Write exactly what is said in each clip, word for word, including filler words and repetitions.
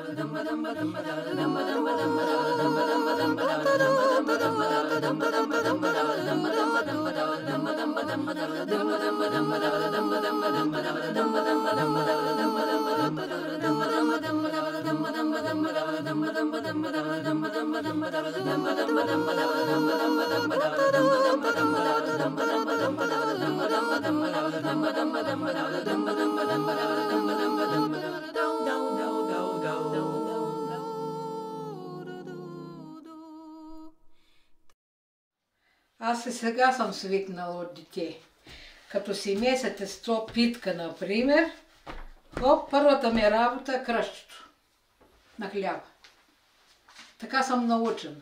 Аз и сега съм свикнала от дете. Като си месете сто питка, например, хоп, първата ми работа е кръщето на хляба. Така съм научена.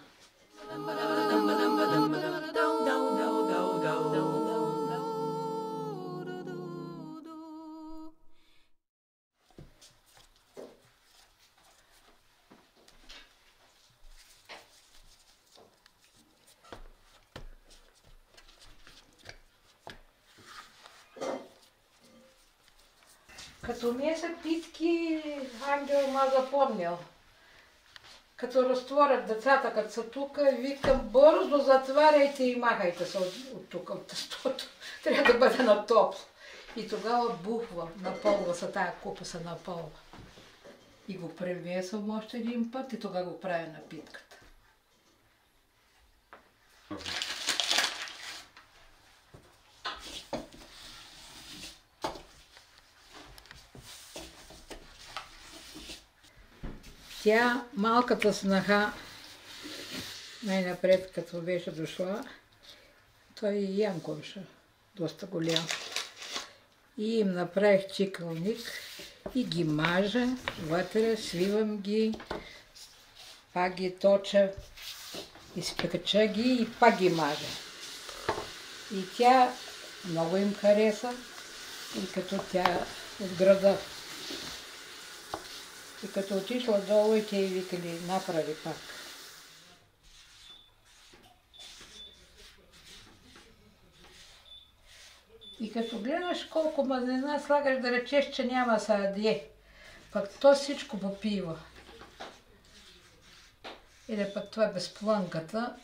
Като меса питки, Ангел ма запомнил. Като разтворят децата, като са тук, викам, бързо затваряйте и махайте се от тук, от тестото. Трябва да бъде на топло. И тогава бухва, напълва се, тая купа се напълва. И го превесвам още един път и тогава го правя на питката. Тя, малката снаха, най-напред, като беше дошла, той и Янко беше доста голям. И им направих чикълник и ги мажа вътре, свивам ги, пак ги точа, изпекача ги и пак ги мажа. И тя много им хареса, и като тя от града. И като отишла долу и те й викали, направи пак. И като гледаш колко мазнина слагаш, да речеш, че няма садие, пък то всичко попива. Или пък това без плънката.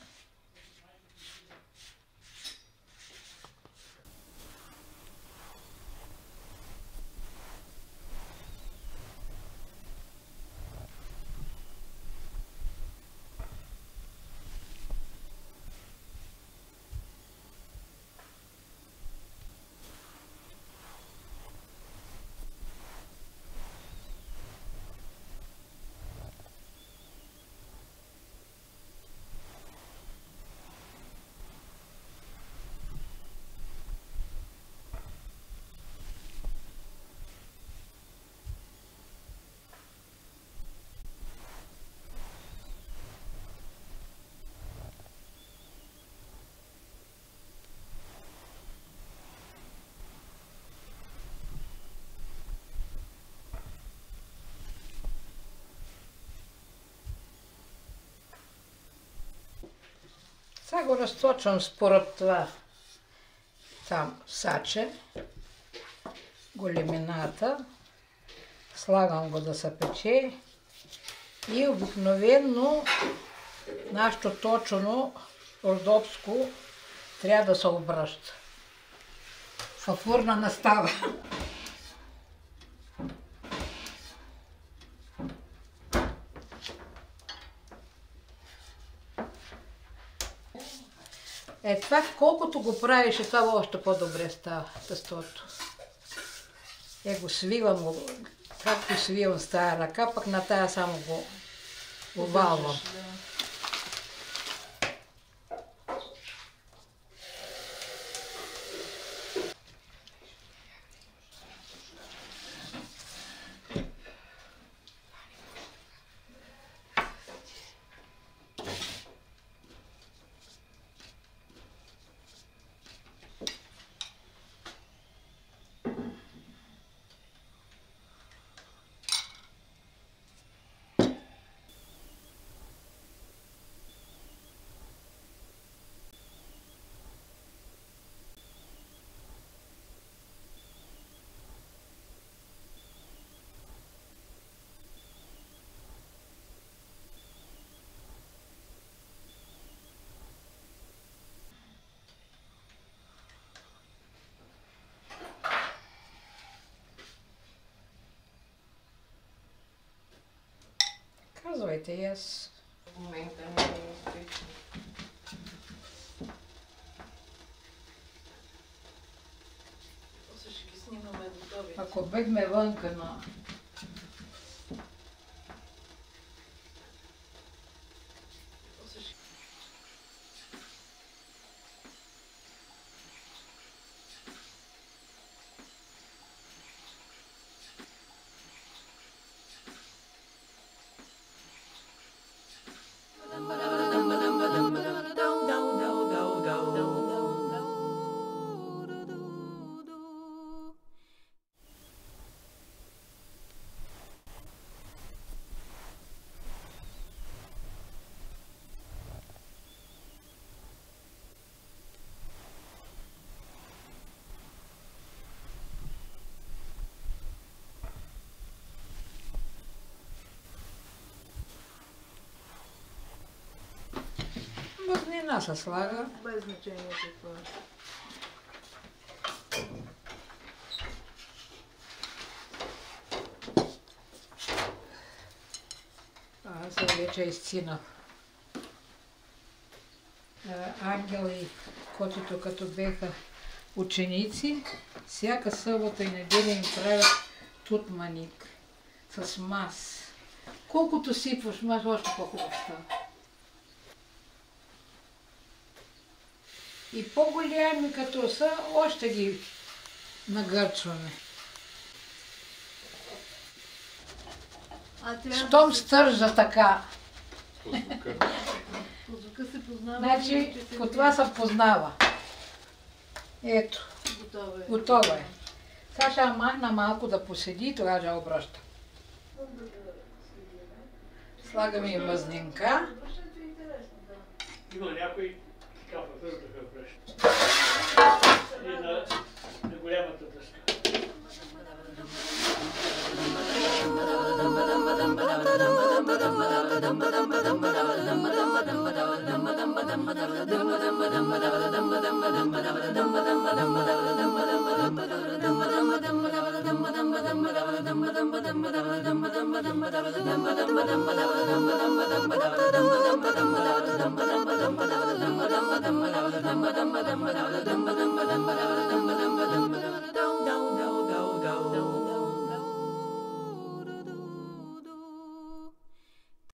Сега го разточвам според това, там саче, големината, слагам го да се пече и обикновено нашето точено ордобско трябва да се обръща. Във фурна не става. Е, това колкото го правиш, това още по-добре става тестото. Е, го свивам, го, както свивам с тая ръка, пък на тая само го обалвам. Слагайте и аз. В момента не е изпечено. После ще ги снимаме готови. Ако бегме вънка на... После ще... Мазнина се слага. Без значение какво е. Аз сега вече изцинах. Ангел и Котито, като беха ученици, всяка събота и неделя им правят тутманик с мас. Колкото сипваш мас, още по-хубаво става. И по-голями като са, още ги нагърчваме. Щом стържа така. По звука се познава. Значи, по това се познава. Ето, Готово е. готово е. Сега ще я махна малко да поседи и тогава ще обръщам. Слагаме и мазнинка. Има някой така въвърдаха връща. И на, на голямата дъска. Dum